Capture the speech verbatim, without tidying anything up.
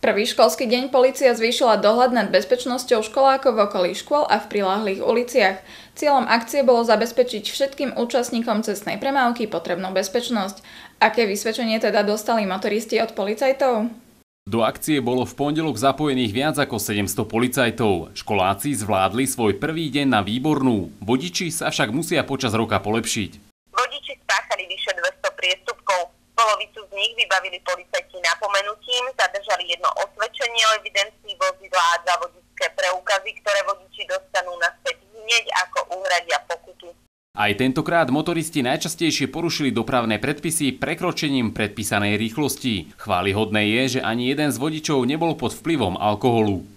Prvý školský deň polícia zvýšila dohľad nad bezpečnosťou školákov v okolí škôl a v priľahlých uliciach. Cieľom akcie bolo zabezpečiť všetkým účastníkom cestnej premávky potrebnú bezpečnosť. Aké vysvedčenie teda dostali motoristi od policajtov? Do akcie bolo v pondelok zapojených viac ako sedemsto policajtov. Školáci zvládli svoj prvý deň na výbornú. Vodiči sa však musia počas roka polepšiť. Vodiči spáchali vyše dvesto priestupkov. Polovicu z nich vybavili policajti napomenutím, zadržali jedno osvedčenie o evidencii vozidla a dva vodičské preukazy, ktoré vodiči dostanú naspäť hneď ako úhradia pokutu. Aj tentokrát motoristi najčastejšie porušili dopravné predpisy prekročením predpísanej rýchlosti. Chválihodné je, že ani jeden z vodičov nebol pod vplyvom alkoholu.